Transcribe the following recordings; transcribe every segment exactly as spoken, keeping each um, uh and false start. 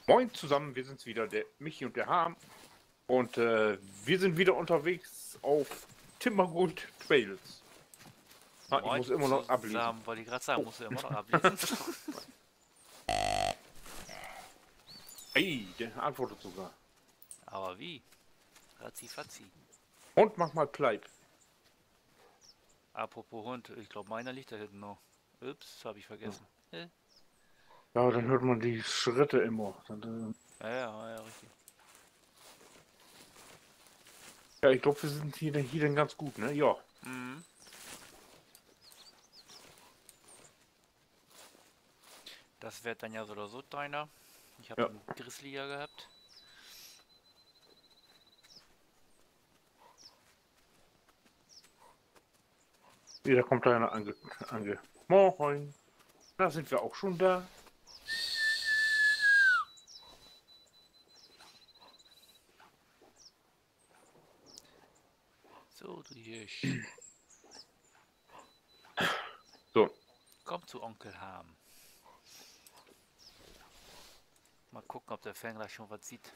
Moin zusammen, wir sind's wieder, der Michi und der Harm. Und äh, wir sind wieder unterwegs auf Timbergrund Trails. Ah, ich muss immer noch ablesen. Zusammen, wollte ich gerade sagen, Oh. musst du immer noch ablesen. Ey, der antwortet sogar. Aber wie? Ratzi fatzi. Und mach mal Kleid. Apropos Hund, ich glaube meiner liegt da hinten noch. Ups, habe ich vergessen. Ja, Ja, dann hört man die Schritte immer. Dann, ja, ja, ja, richtig. äh, ja, ich glaube, wir sind hier, hier dann ganz gut, ne? Ja. Mhm. Das wird dann ja so oder so deiner. Ich habe Ja. einen Grizzly ja gehabt. Wieder kommt da einer ange, ange. Moin. Da sind wir auch schon da. So, du Hirsch. So. Komm zu Onkel Harm. Mal gucken, ob der Fängler schon was sieht.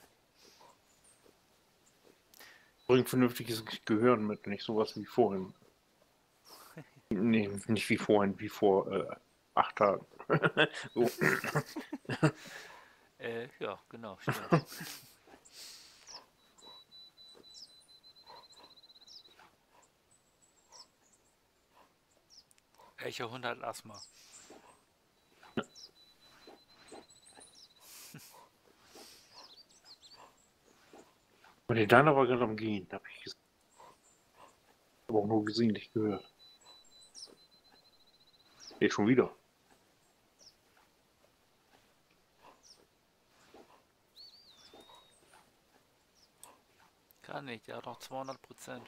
Bringt vernünftiges Gehirn mit, nicht sowas wie vorhin. Nee, nicht wie vorhin, wie vor äh, acht Tagen. So. Äh, ja, genau, stimmt. Welcher Hund hat Asthma? Und der Deiner war gerade am Gehen, hab ich gesehen. Aber auch nur gesehen, nicht gehört. Nee, schon wieder. Kann nicht, der hat noch zweihundert Prozent.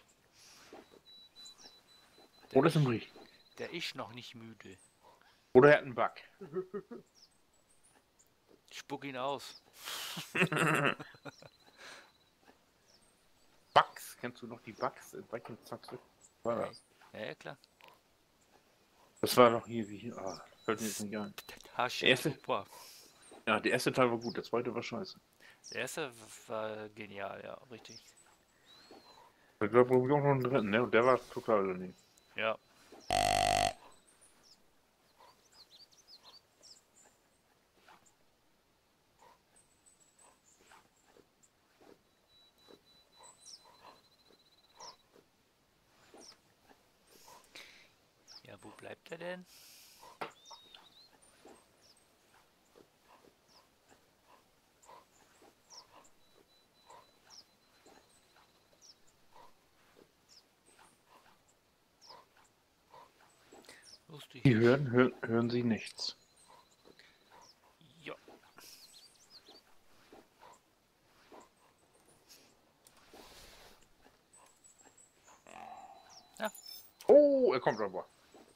Oder ist im Brief. Der ist noch nicht müde. Oder er hat einen Bug. Spuck ihn aus. Bugs, kennst du noch die Bugs in Viking Zack? War das? Ja, ja, klar. Das war doch hier wie hier. Ah, fällt mir jetzt nicht ein. Hasche, Erste- super. Ja, der erste Teil war gut, der zweite war scheiße. Der erste war genial, ja, richtig. Ich glaube, wir auch noch einen dritten, ne? Und der war total daneben. Ja. Ja, wo bleibt er denn? Lustig. Die hören, hören, hören sie nichts. Ja. Ja, Oh, er kommt aber.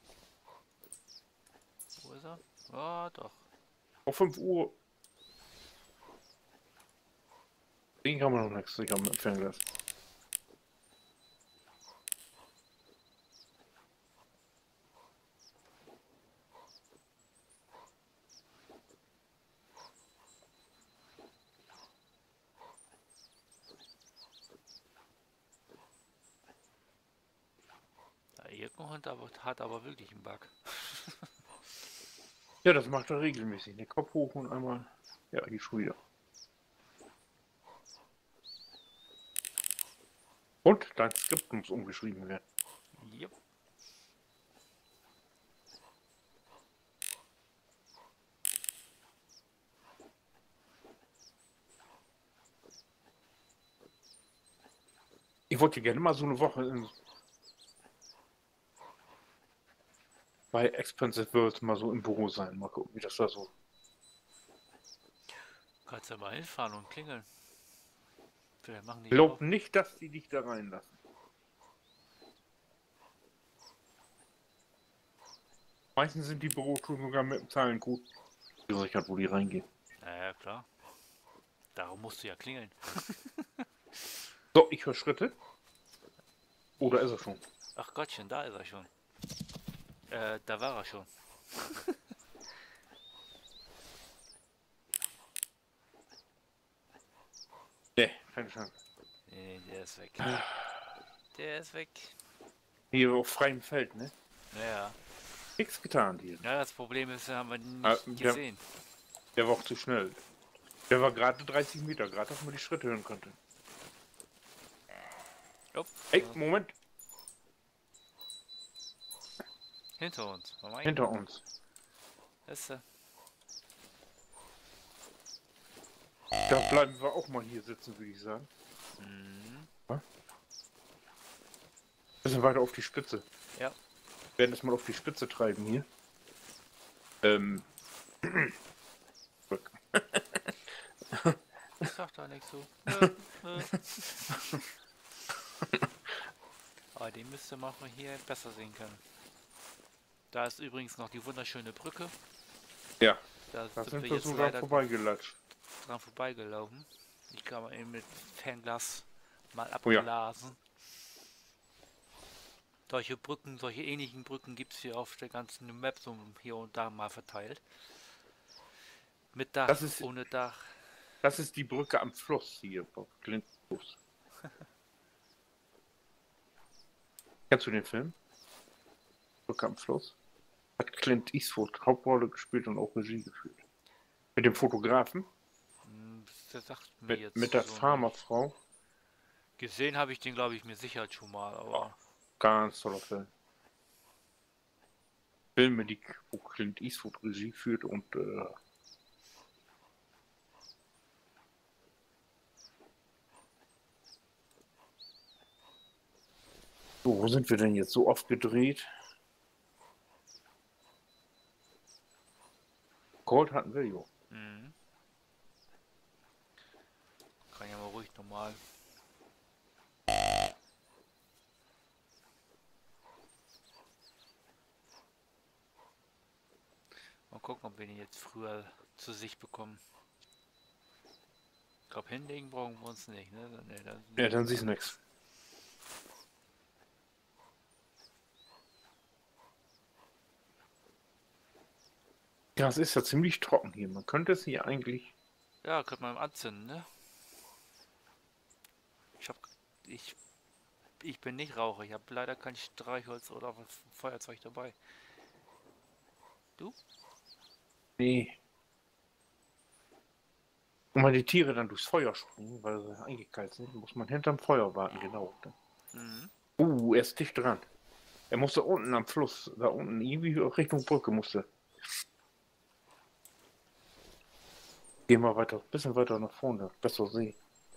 wo ist er? Ja, doch. Um fünf Uhr. Den kann man noch nichts. Ich habe mit dem Fernglas. Der Irkenhund aber, hat aber wirklich einen Bug. Ja, das macht er regelmäßig. Den Kopf hoch und einmal. Ja, die schon wieder. Und dein Skript muss umgeschrieben werden. Jupp. Ich wollte gerne mal so eine Woche in, bei Expensive World mal so im Büro sein. Mal gucken, wie das da so. Kannst ja mal hinfahren und klingeln. Vielleicht machen die Glaub auch. nicht, dass die dich da reinlassen. Meistens sind die Bürotouren sogar mit dem Zahlencode gesichert, wo die reingehen. Naja, klar. Darum musst du ja klingeln. So, ich höre Schritte. Oder ist er schon? Ach Gottchen, da ist er schon. Äh, da war er schon. keine Chance. Nee, der ist weg. Der ist weg. Hier auf freiem Feld, ne? Ja. Nichts getan hier. Ja, das Problem ist, haben wir nicht Ah, der, gesehen. der war auch zu schnell. Der war gerade dreißig Meter, gerade dass man die Schritte hören konnte. Upp, Ey, äh, Moment, hinter uns. Oh mein hinter Gott. uns. Ist er. Da bleiben wir auch mal hier sitzen, würde ich sagen. Mhm. Bisschen weiter auf die Spitze. Ja. Wir werden das mal auf die Spitze treiben hier. Ähm. Rück. Ich sag da nichts so. Nö, nö. Aber den müsste man hier besser sehen können. Da ist übrigens noch die wunderschöne Brücke. Ja, Da da sind sind wir wir jetzt sogar leider vorbeigelatscht. dran vorbeigelaufen. Ich kann mal eben mit Fernglas mal Oh ja. abblasen. Solche Brücken, solche ähnlichen Brücken gibt es hier auf der ganzen Map so hier und da mal verteilt. Mit Dach, Das ist- ohne Dach. Das ist die Brücke am Fluss hier, auf Clintfluss. Kennst du den Film? Brücke am Fluss? Hat Clint Eastwood Hauptrolle gespielt und auch Regie geführt. Mit dem Fotografen, Hm, Das sagt mir mit, jetzt mit der so nicht. Farmerfrau. Gesehen habe ich den, glaube ich, mir sicher schon mal, aber Ganz toller Film. Filme, die, wo Clint Eastwood Regie führt und äh, so, wo sind wir denn jetzt so oft gedreht? Cold hatten wir, jo. mhm. Kann ja mal ruhig normal. Mal gucken, ob wir den jetzt früher zu sich bekommen. Ich glaube, hinlegen brauchen wir uns nicht, ne? Nee, dann, Ja, dann siehst du nichts. Ja, es ist ja ziemlich trocken hier. Man könnte es hier eigentlich. Ja, könnte man anzünden, ne? Ich hab. Ich. Ich bin nicht Raucher. Ich habe leider kein Streichholz oder Feuerzeug dabei. Du? Nee. Und wenn die Tiere dann durchs Feuer springen, weil sie eingekeilt sind, muss man hinterm Feuer warten, genau. Mhm. Uh, er ist dicht dran. Er musste unten am Fluss, da unten, irgendwie Richtung Brücke musste. Geh mal weiter, bisschen weiter nach vorne, besser sehen.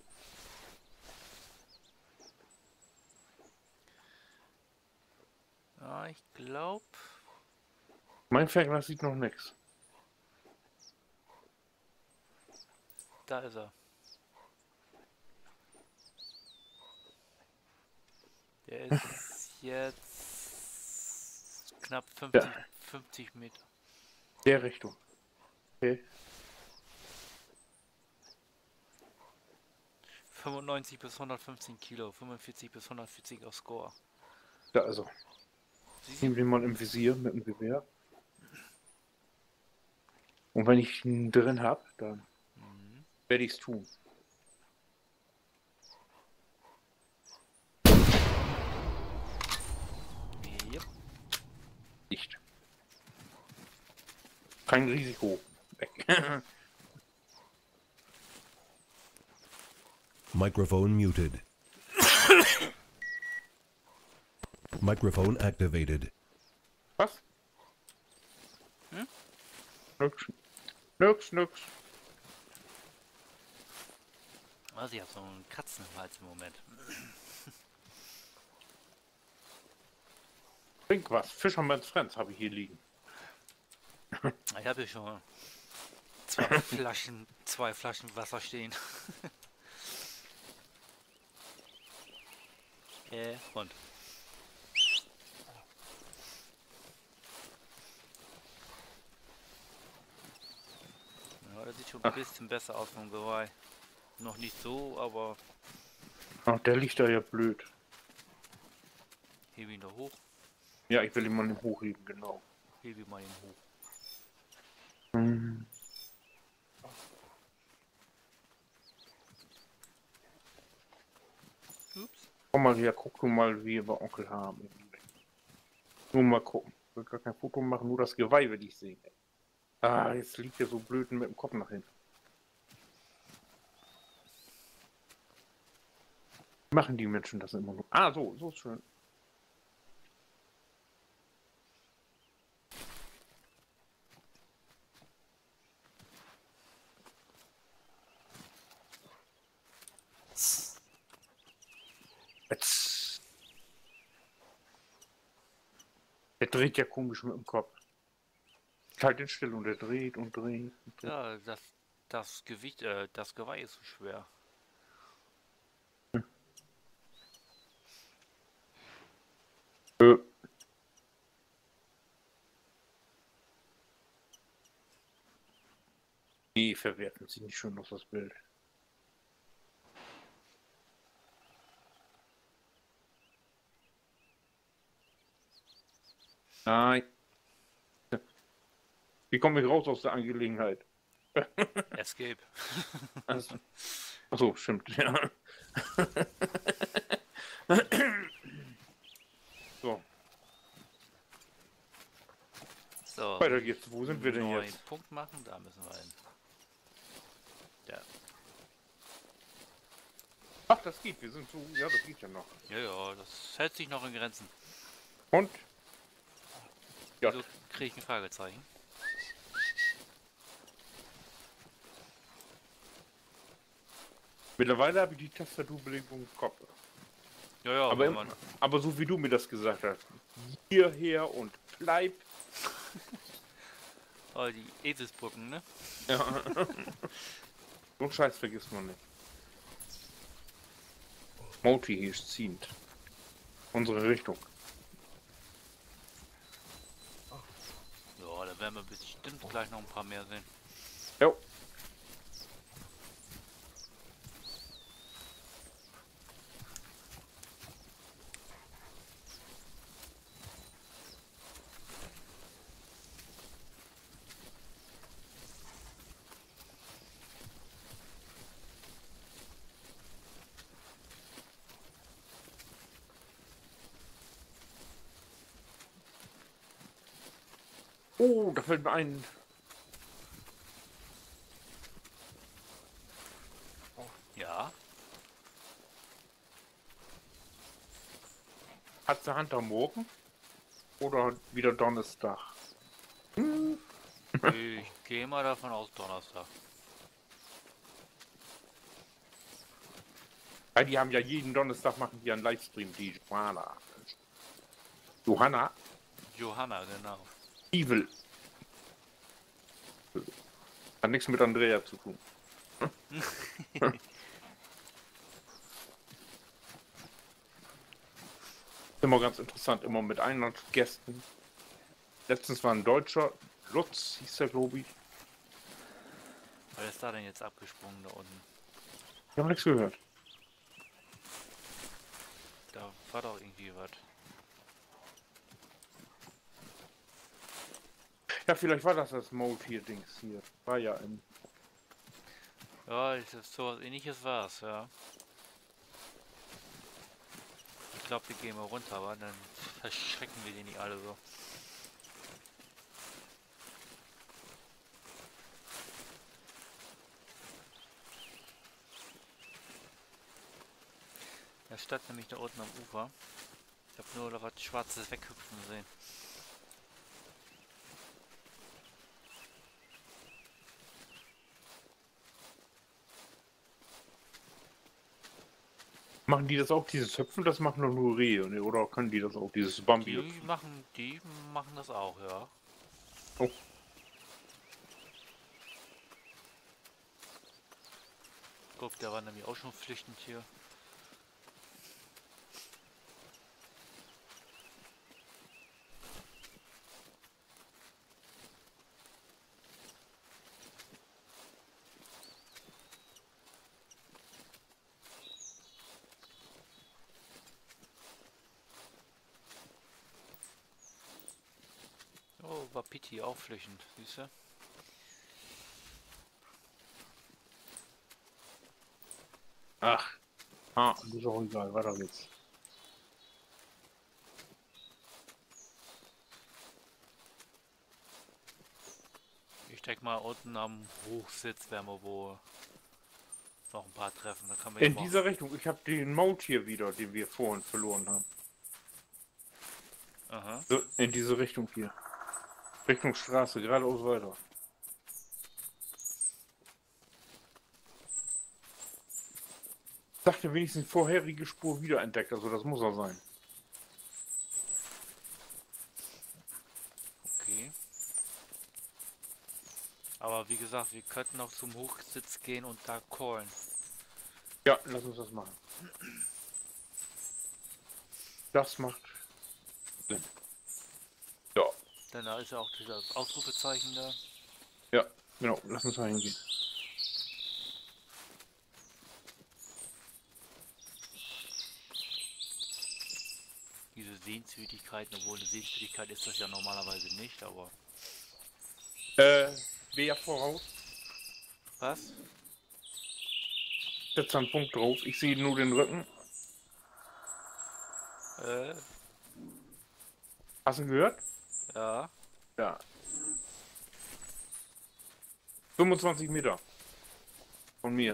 Ja, ich glaube. Mein Fernglas sieht noch nichts. Da ist er. Der ist jetzt knapp fünfzig, Ja. fünfzig Meter. Der Richtung. Okay. fünfundneunzig bis hundertfünfzehn Kilo, fünfundvierzig bis hundertvierziger Score. Da also. Siehst Nehmen du? wir mal im Visier mit dem Gewehr. Und wenn ich ihn drin habe, dann Mhm. werde ich es tun. Yep. Nicht. Kein Risiko. Weg. Microphone muted. Microphone activated. Was? Hm? Nix. Nix, nix. Also ich habe so einen Kratzen im Hals im Moment. Trink was. Fisherman's Friends habe ich hier liegen. Ich habe hier schon zwei Flaschen, zwei Flaschen Wasser stehen. äh, und. Ja, das sieht schon ein bisschen besser aus vom Geweih. Noch nicht so, aber Ach, der liegt da ja blöd. hebe ihn da hoch, Ja, ich will ihn mal nicht hochheben, genau. hebe ihn mal ihn hoch. Hm. Komm mal her, guck mal, wie wir Onkel haben. Nur mal gucken. Ich will gar kein Foto machen, nur das Geweih will ich sehen. Ah, jetzt liegt er so blöd mit dem Kopf nach hinten. Machen die Menschen das immer nur? Ah, so, so ist schön. Jetzt. Der dreht ja komisch mit dem Kopf. Halt den still und der dreht und dreht und dreht. Ja, das, das Gewicht, äh, das Geweih ist so schwer. Äh. Die verwerfen sie nicht schön aus das Bild. Nein. Wie komme ich raus aus der Angelegenheit? Escape. Also, achso, stimmt, ja. So, So. weiter geht's. Wo sind wir denn neuen jetzt? Punkt machen, da müssen wir hin. Ja. Ach, das geht. Wir sind so. Ja, das geht ja noch. Ja, ja, das hält sich noch in Grenzen. Und? Ja. So kriege ich ein Fragezeichen. Mittlerweile habe ich die Tastaturbelegung im Kopf. Ja, ja, Aber, wenn im, man, aber so wie du mir das gesagt hast. Hierher und bleib. oh, die Eselsbrücken, ne? Ja. So einen Scheiß vergisst man nicht. Moti hier ist ziehend. Unsere Richtung. Ja, da werden wir bestimmt gleich noch ein paar mehr sehen. Jo. Oh, da fällt mir ein. Ja, Hat sie Hand am Morgen? Oder wieder Donnerstag? ich gehe mal davon aus Donnerstag. Ja, die haben ja jeden Donnerstag machen die einen Livestream, die Johanna. Johanna Johanna, genau. Evil. Hat nichts mit Andrea zu tun. Immer ganz interessant, immer mit Einlandsgästen. Letztens war ein Deutscher, Lutz hieß der, glaube ich. Wer ist da denn jetzt abgesprungen da unten? Ich habe nichts gehört. Da war doch irgendwie was. Ja, vielleicht war das das Mode hier Dings hier. War ja im. Ja, das ist so was ähnliches war's, ja. Ich glaube, wir gehen mal runter, aber dann verschrecken wir die nicht alle so. Er stand nämlich da unten am Ufer. Ich habe nur noch was Schwarzes weghüpfen sehen. Machen die das auch, dieses Hüpfen? Das machen doch nur Rehe, ne? Oder können die das auch, dieses Bambi? Die machen, die machen das auch, ja. Oh. Guck, der war nämlich auch schon flüchtend hier. Oh, war Pitti auch flüchtend, siehst du? Ach. Ah, das ist auch egal, weiter geht's. check mal unten am Hochsitz, werden wir wohl noch ein paar treffen. Da kann man In dieser Richtung. Ich habe den Maut hier wieder, den wir vorhin verloren haben. Aha. So, in diese Richtung hier. Richtung Straße, geradeaus weiter. Ich dachte wenigstens vorherige Spur wiederentdeckt, also das muss er sein. Okay. Aber wie gesagt, wir könnten noch zum Hochsitz gehen und da callen. Ja, lass uns das machen. Das macht Sinn. Ja. Denn da ist ja auch das Ausrufezeichen da. Ja, genau, lass uns da hingehen. Diese Sehenswürdigkeiten, obwohl eine Sehenswürdigkeit ist das ja normalerweise nicht, aber... Äh, wer voraus? Was? Setzt einen Punkt drauf. Ich sehe nur den Rücken. Äh, Hast du ihn gehört? ja. Ja. fünfundzwanzig Meter. Von mir.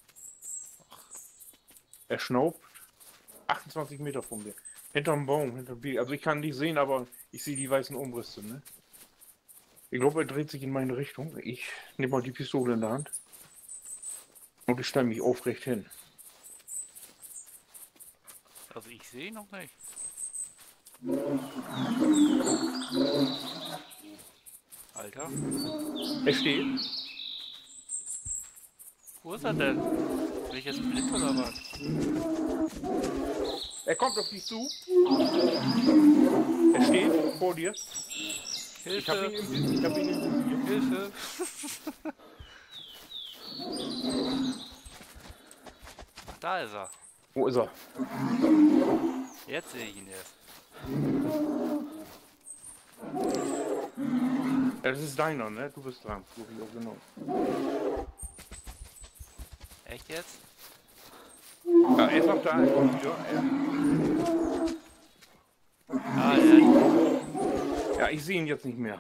Er schnaubt. achtundzwanzig Meter von mir. Hinterm Baum, hinterm Bieg. Also ich kann nicht sehen, aber ich sehe die weißen Umrisse, ne? Ich glaube, er dreht sich in meine Richtung. Ich nehme mal die Pistole in der Hand. Und ich stelle mich aufrecht hin. Also ich sehe noch nicht. Alter. Er steht. Wo ist er denn? Bin ich jetzt blind oder was? Er kommt auf dich zu. Er steht vor dir. Ich habe ihn Hilfe! im ich hab ihn im Hilfe! Ach, da ist er. Wo ist er? Jetzt sehe ich ihn erst. Ja, das ist deiner, ne? Du bist dran. So wie auch genau. Echt jetzt? Ja, er ist noch da. Er kommt wieder. Er, Ah, ja. ja, ich sehe ihn jetzt nicht mehr.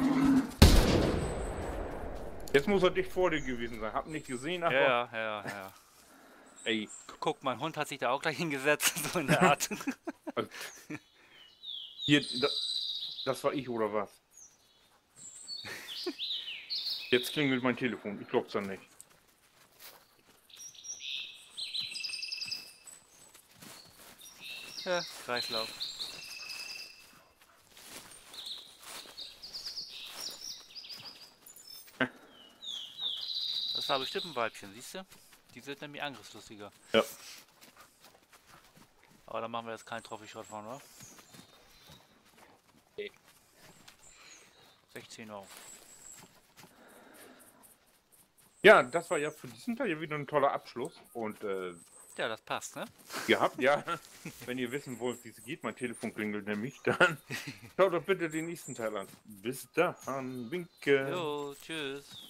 Jetzt muss er dicht vor dir gewesen sein. Hab ihn nicht gesehen, aber... Ja, ja, ja, ja. Ey. Guck, mein Hund hat sich da auch gleich hingesetzt, so in der Art. Also, hier, da, das war ich, oder was? Jetzt klingelt mein Telefon. Ich glaub's dann nicht. Ja, Kreislauf. Das war bestimmt ein Weibchen, siehst du? Die sind nämlich angriffslustiger. Ja. Aber dann machen wir jetzt keinen Trophy-Shot von, oder? Nee. sechzehn Euro. Ja, das war ja für diesen Teil ja wieder ein toller Abschluss. Und äh, Ja, das passt, ne? ihr habt ja, wenn ihr wissen wollt, wie es geht, mein Telefon klingelt nämlich, dann schaut doch bitte den nächsten Teil an. Bis dann, winke. Jo, tschüss.